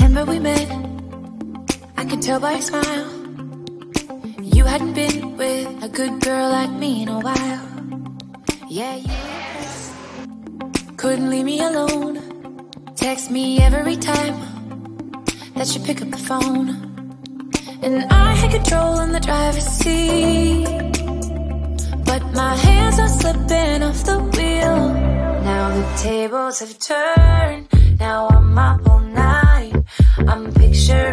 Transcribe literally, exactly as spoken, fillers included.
Remember we met, I could tell by your smile. You hadn't been with a good girl like me in a while. Yeah, you couldn't leave me alone. Text me every time that you pick up the phone. And I had control in the driver's seat, but my hands are slipping off the wheel. Now the tables have turned, now I'm up all night. I'm picturing